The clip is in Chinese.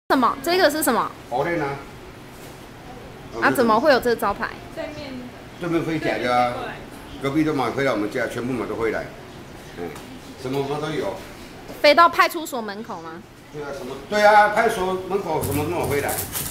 什么？这个是什么？ 火链啊。 啊，怎么会有这个招牌？ 对面飞起来的啊，隔壁都买回来我们家，全部买都回来。什么都有。 飞到派出所门口吗？ 对啊，什么？对啊，派出所门口什么都有回来。